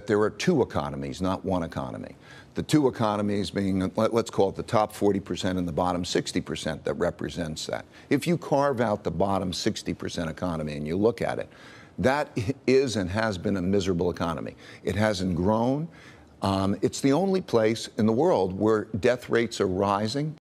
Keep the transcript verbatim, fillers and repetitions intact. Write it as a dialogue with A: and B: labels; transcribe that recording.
A: There are two economies, not one economy. The two economies being, let's call it the top forty percent and the bottom sixty percent that represents that. If you carve out the bottom sixty percent economy and you look at it, that is and has been a miserable economy. It hasn't grown. Um, it's the only place in the world where death rates are rising.